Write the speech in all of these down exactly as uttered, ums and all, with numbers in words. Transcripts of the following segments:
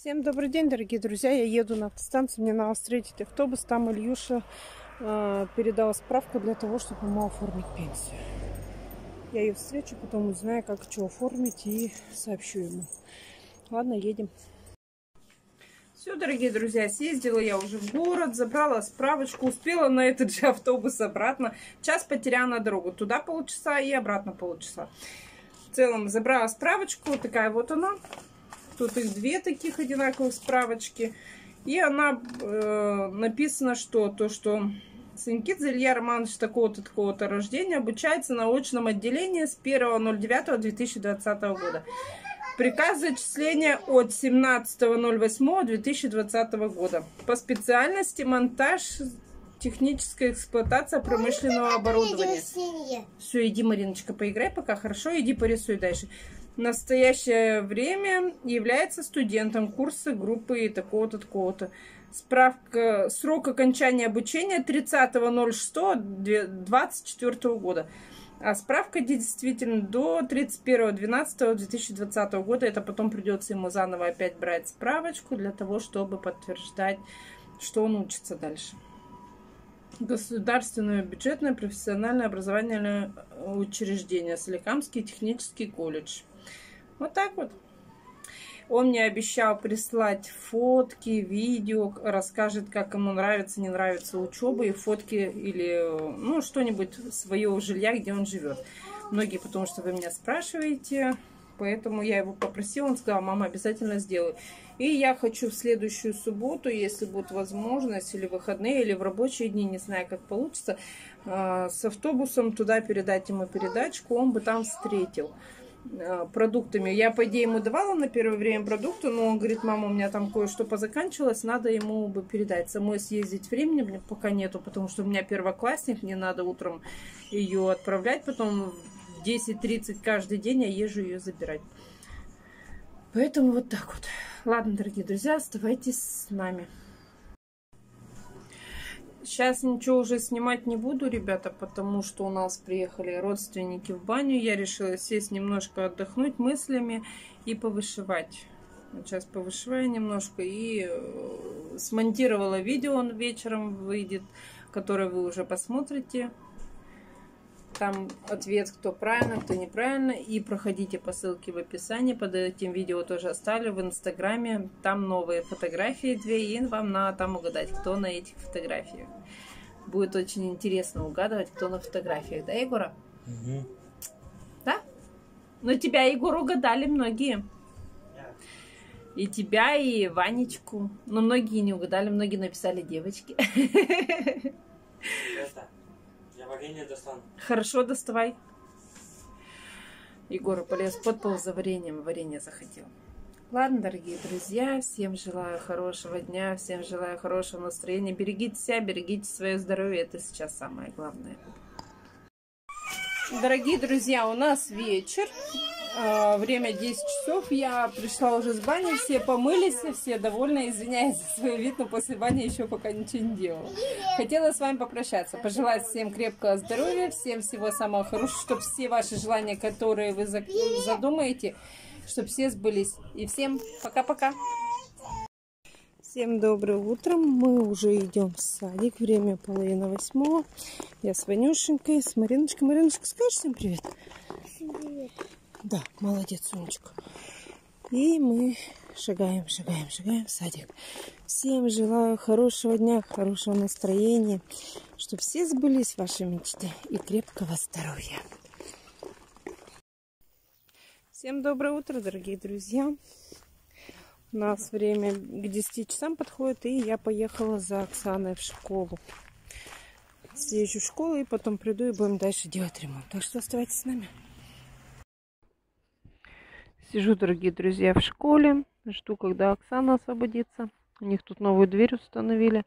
Всем добрый день, дорогие друзья. Я еду на автостанцию, мне надо встретить автобус. Там Ильюша э, передал справку для того, чтобы ему оформить пенсию. Я ее встречу, потом узнаю, как что оформить, и сообщу ему. Ладно, едем. Все, дорогие друзья, съездила я уже в город, забрала справочку, успела на этот же автобус обратно. Час потеряла на дорогу. Туда полчаса и обратно полчаса. В целом забрала справочку, вот такая вот она. Тут их две таких одинаковых справочки. И она э, написано, что то, что Сенкидзе Илья Романович такого-то, такого-то рождения обучается на очном отделении с первого ноль девятого две тысячи двадцатого года. Приказ зачисления от семнадцатого ноль восьмого две тысячи двадцатого года. По специальности монтаж, техническая эксплуатация промышленного оборудования. Все, иди, Мариночка, поиграй пока, хорошо, иди порисуй дальше. В настоящее время является студентом курса группы такого-то, такого-то. Справка, срок окончания обучения тридцатого ноль шестого двадцать четвёртого года. А справка действительно до тридцать первого двенадцатого две тысячи двадцатого года. Это потом придется ему заново опять брать справочку для того, чтобы подтверждать, что он учится дальше. Государственное бюджетное профессиональное образовательное учреждение. Соликамский технический колледж. Вот так вот. Он мне обещал прислать фотки, видео, расскажет, как ему нравится, не нравится учеба, и фотки или ну что-нибудь своего жилья, где он живет. Многие, потому что вы меня спрашиваете, поэтому я его попросила, он сказал: мама, обязательно сделаю. И я хочу в следующую субботу, если будет возможность, или выходные, или в рабочие дни, не знаю, как получится, с автобусом туда передать ему передачку, он бы там встретил продуктами. Я, по идее, ему давала на первое время продукты, но он говорит: мама, у меня там кое-что позаканчивалось, надо ему бы передать. Самой съездить времени мне пока нету, потому что у меня первоклассник, мне надо утром ее отправлять, потом в десять тридцать каждый день я езжу ее забирать. Поэтому вот так вот. Ладно, дорогие друзья, оставайтесь с нами. Сейчас ничего уже снимать не буду, ребята, потому что у нас приехали родственники в баню. Я решила сесть немножко отдохнуть мыслями и повышивать. Вот сейчас повышиваю немножко и смонтировала видео, он вечером выйдет, которое вы уже посмотрите. Там ответ, кто правильно, кто неправильно. И проходите по ссылке в описании. Под этим видео тоже оставлю в инстаграме. Там новые фотографии две. И вам надо там угадать, кто на этих фотографиях. Будет очень интересно угадывать, кто на фотографиях. Да, Егора? Угу. Да? Но тебя, Егор, угадали многие. И тебя, и Ванечку. Но многие не угадали. Многие написали девочки. Варенье достану. Хорошо, доставай. Егор полез под пол за вареньем, варенье захотел. Ладно, дорогие друзья, всем желаю хорошего дня, всем желаю хорошего настроения. Берегите себя, берегите свое здоровье, это сейчас самое главное. Дорогие друзья, у нас вечер, время десять часов, я пришла уже с бани, все помылись, все довольны, извиняюсь за свой вид, но после бани еще пока ничего не делала. Хотела с вами попрощаться, пожелать всем крепкого здоровья, всем всего самого хорошего, чтобы все ваши желания, которые вы задумаете, чтобы все сбылись. И всем пока-пока. Всем доброе утро, мы уже идем в садик, время половина восьмого. Я с Ванюшенькой, с Мариночкой. Мариночка, скажешь всем привет? Привет. Да, молодец, Сонечка. И мы шагаем, шагаем, шагаем в садик. Всем желаю хорошего дня, хорошего настроения, чтобы все сбылись ваши мечты и крепкого здоровья. Всем доброе утро, дорогие друзья. У нас время к десяти часам подходит, и я поехала за Оксаной в школу. Съезжу в школу, и потом приду и будем дальше делать ремонт. Так что оставайтесь с нами. Сижу, дорогие друзья, в школе. Жду, когда Оксана освободится. У них тут новую дверь установили.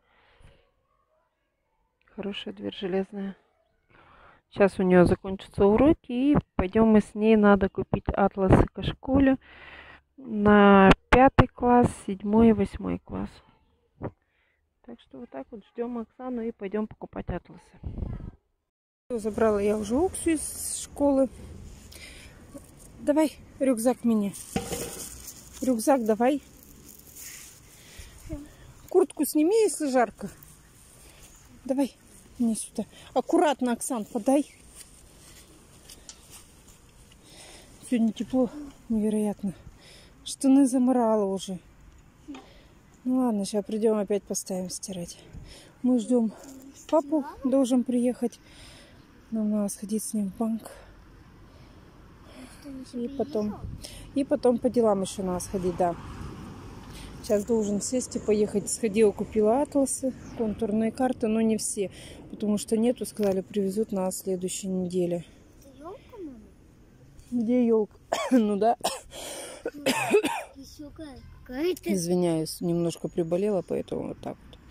Хорошая дверь, железная. Сейчас у нее закончатся уроки, и пойдем мы с ней. Надо купить атласы к школе на пятый класс, седьмой и восьмой класс. Так что вот так вот ждем Оксану и пойдем покупать атласы. Забрала я уже Оксу из школы. Давай рюкзак мне. Рюкзак давай. куртку сними, если жарко. Давай мне сюда. Аккуратно, Оксан, подай. Сегодня тепло, невероятно. Штаны заморала уже. Ну ладно, сейчас придем, опять поставим стирать. Мы ждем папу, должен приехать. Нам надо сходить с ним в банк. И потом, и потом по делам еще надо сходить, да. Сейчас должен сесть и поехать. Сходила, купила атласы, контурные карты, но не все. Потому что нету, сказали, привезут на следующей неделе. Это елка, мама? Где елка? Ну да. Какая-то. Извиняюсь, немножко приболела, поэтому вот так вот.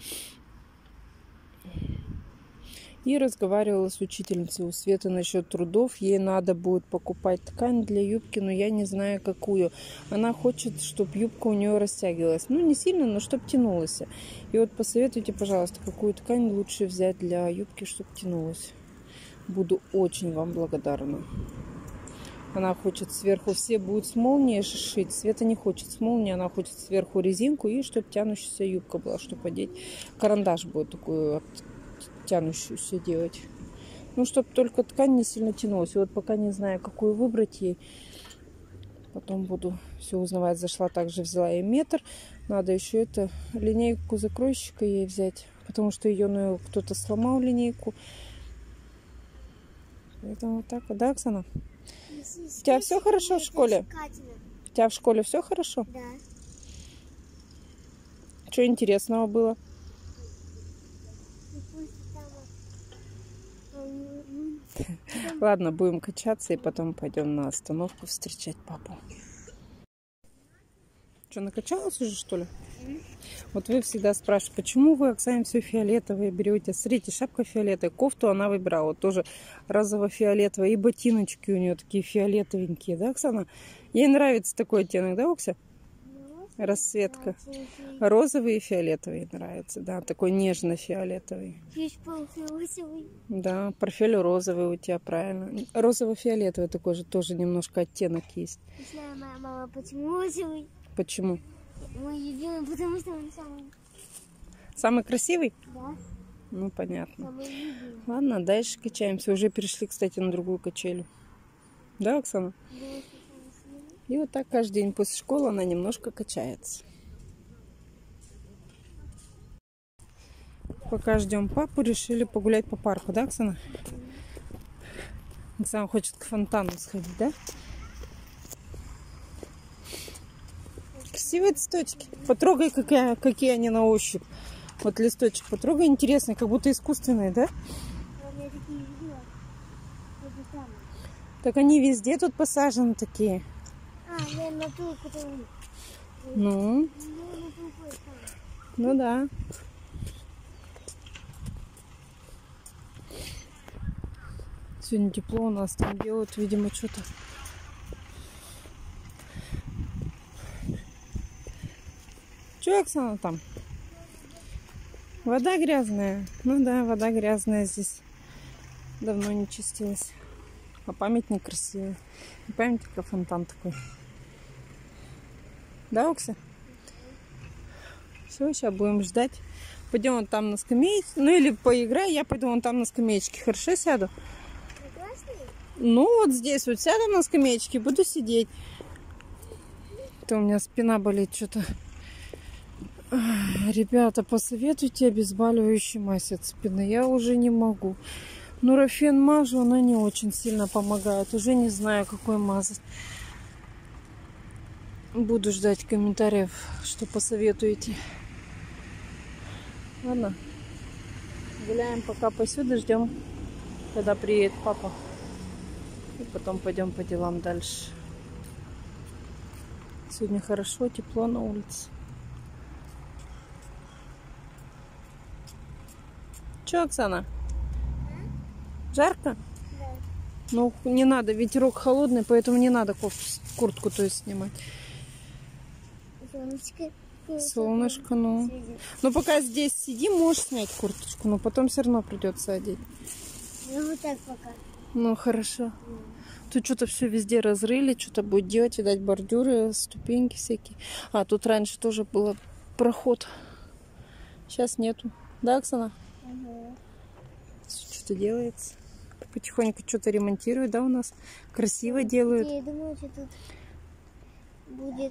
И разговаривала с учительницей у Светы насчет трудов. Ей надо будет покупать ткань для юбки, но я не знаю какую. Она хочет, чтобы юбка у нее растягивалась. Ну, не сильно, но чтобы тянулась. И вот посоветуйте, пожалуйста, какую ткань лучше взять для юбки, чтобы тянулась. Буду очень вам благодарна. Она хочет сверху, все будут с молнией шить. Света не хочет с молнией, она хочет сверху резинку и чтобы тянущаяся юбка была, чтобы одеть. Карандаш будет такую тянущуюся делать. Ну, чтобы только ткань не сильно тянулась. И вот пока не знаю, какую выбрать ей. Потом буду все узнавать. Зашла, также взяла ей метр. Надо еще это линейку закройщика ей взять. Потому что ее ну, кто-то сломал линейку. Поэтому вот так вот. Да, Оксана? У тебя все хорошо в школе? У тебя в школе все хорошо? Да. Что интересного было? Ладно, будем качаться и потом пойдем на остановку встречать папу. Что, накачалась уже, что ли? Mm-hmm. Вот вы всегда спрашиваете, почему вы, Оксане, все фиолетовое берете? Смотрите, шапка фиолетовая, кофту она выбирала тоже розово-фиолетовая. И ботиночки у нее такие фиолетовенькие, да, Оксана? Ей нравится такой оттенок, да, Окся? Расцветка. Розовый и фиолетовый нравится, да, такой нежно-фиолетовый. Да, профиль розовый у тебя, правильно. Розово-фиолетовый такой же, тоже немножко оттенок есть. Не знаю, моя мама, почему розовый? Почему? Мой любимый, потому что он самый... Самый красивый? Да. Ну, понятно. Самый любимый. Ладно, дальше качаемся. Уже перешли, кстати, на другую качелю. Да, Оксана? Да. И вот так каждый день после школы она немножко качается. Пока ждем папу, решили погулять по парку, да, Оксана? Оксана хочет к фонтану сходить, да? Красивые цветочки. Потрогай, какие, какие они на ощупь. Вот листочек потрогай, интересный, как будто искусственные, да? Так они везде тут посажены такие. А, я на ту, которую... Ну? Ну да. Сегодня тепло у нас, там делают, видимо, что-то. Че, Оксана, там? Вода грязная. Ну да, вода грязная здесь. Давно не чистилась. А памятник красивый. И памятник, а фонтан такой. Да, Окса? Все, сейчас будем ждать. Пойдем вон там на скамеечке. Ну или поиграй, я пойду вон там на скамеечке. Хорошо сяду? Ну вот здесь вот сяду на скамеечке, буду сидеть. То у меня спина болит что-то. Ребята, посоветуйте обезболивающий мазь от спины. Я уже не могу. Нурофен мажу, она не очень сильно помогает. Уже не знаю, какой мазать. Буду ждать комментариев, что посоветуете. Ладно. Гуляем пока посюда, ждем, когда приедет папа. И потом пойдем по делам дальше. Сегодня хорошо, тепло на улице. Че, Оксана? Жарко? Да. Ну, не надо, ветерок холодный, поэтому не надо куртку, то есть снимать. Солнышко. Солнышко, ну. Ну, пока здесь сидим, можешь снять курточку, но потом все равно придется одеть. Ну, вот так пока. Ну, хорошо. Тут что-то все везде разрыли, что-то будет делать, видать, бордюры, ступеньки всякие. А, тут раньше тоже был проход. Сейчас нету. Да, Оксана? Угу. Что-то делается. Потихоньку что-то ремонтируют, да, у нас? Красиво делают. Я думаю, что тут будет...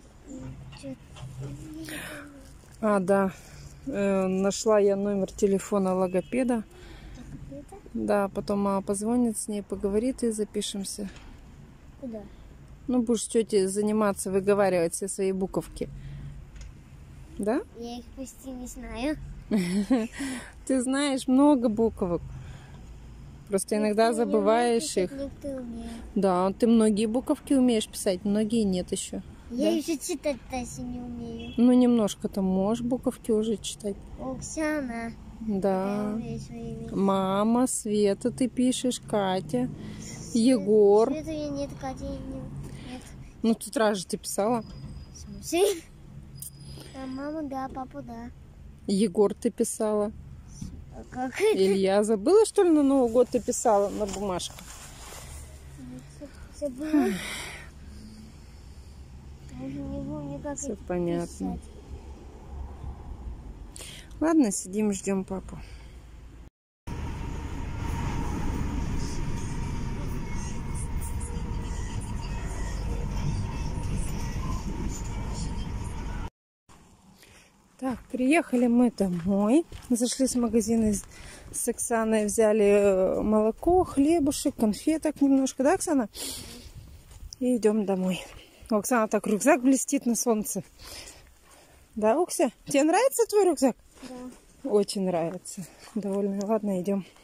А, да. Э, нашла я номер телефона логопеда. Логопеда? Да, потом мама позвонит с ней, поговорит и запишемся. Куда? Ну, будешь тете заниматься, выговаривать все свои буковки. Да? Я их почти не знаю. Ты знаешь много буквок. Просто иногда Некоторые забываешь умеют их. писать, некоторые умеют. Да, ты многие буковки умеешь писать, многие нет еще. Я Да. еще читать даже не умею. Ну, немножко там можешь буковки уже читать. Оксана. Да. Я умею свои вещи. Мама, Света, ты пишешь, Катя, Егор. Света я нет, Катя нет. Нет. Ну, тут раз же ты писала. В смысле? А мама, да, папа, да. Егор ты писала. А как это? Илья, забыла, что ли, на Новый год ты писала на бумажках? Забыла. Я уже не помню, как Все это понятно. писать. Ладно, сидим, ждем папу. Так, приехали мы домой. Зашли с магазина с Оксаной, взяли молоко, хлебушек, конфеток немножко, да, Оксана? И идем домой. У Оксаны так рюкзак блестит на солнце. Да, Окся? Тебе нравится твой рюкзак? Да. Очень нравится. Довольно. Ладно, идем.